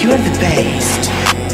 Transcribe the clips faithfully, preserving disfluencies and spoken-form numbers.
You're the best.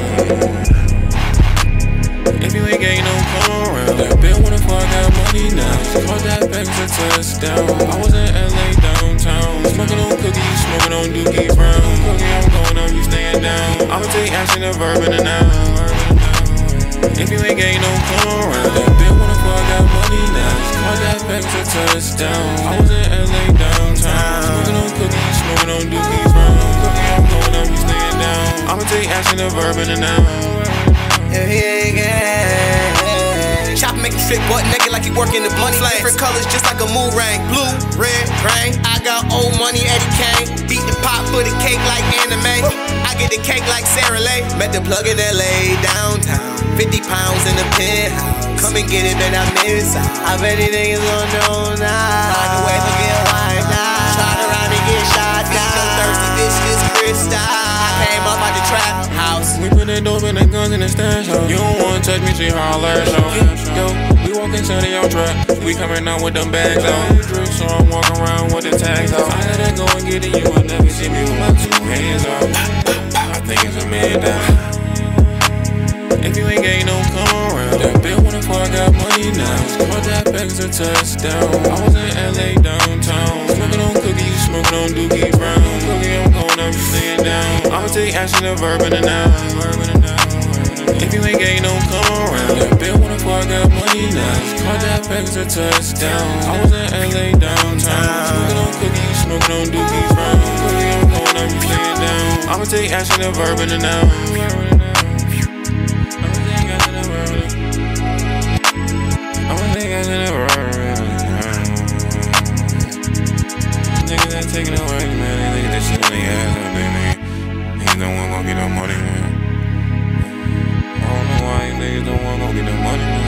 If you ain't getting no come around, that bitch wanna fuck, got money now. Caught that back to touchdown. I was in L A downtown, smoking on cookies, smoking on Dookie Brown. Cookie, I'm going up, you staying down. I'ma take action, a verb and a noun. If you ain't getting no come around, that bitch wanna fuck, got money now. Caught that back to touchdown. I was in L A downtown, smoking on cookies, smoking on Dookie Brown. Cookie, I'm going up, you staying down. I'ma take action, a verb and a noun. Yeah, yeah, yeah. Chop make him straight butt naked like he working the money. Different colors just like a mood ring. Blue, red, green. I got old money, Eddie Kane. Beat the pot for the cake like anime. I get the cake like Sarah Lay. Met the plug in L A downtown. fifty pounds in the penthouse. Come and get it, man, I miss out. I bet these niggas don't know now. Like the way to get wiped out. Trying around and get shot down. So thirsty, this is crystal. I came up out the trap house. We put the dope and the guns in the stash house. You don't wanna touch me, see how I lash out. Yo, we walk inside of your trap. We coming out with them bags out. So I'm walking around with the tags out. I had to go and get it, you would never see me with my two hands out. I think it's a man down. If you ain't getting no come around, that bitch wanna fuck, got money now. Caught that back to touchdown. I was in L A downtown, smoking on cookies, smoking on Dookie Brown. Cookie, I'm going up, you staying down. I'ma take action, a verb and a noun. If you ain't getting no come around, that bitch wanna fuck, got money now. Caught that back to touchdown. I was in L A downtown, smoking on cookies, smoking on Dookie Brown. Cookie, I'm going up, you staying down. I'ma take action, a verb and a noun. Niggas ain't taking no work, man. They think that shit in their ass all day, nigga. Niggas don't want to go get no money, man. I don't know why these niggas don't want to go get no money, man.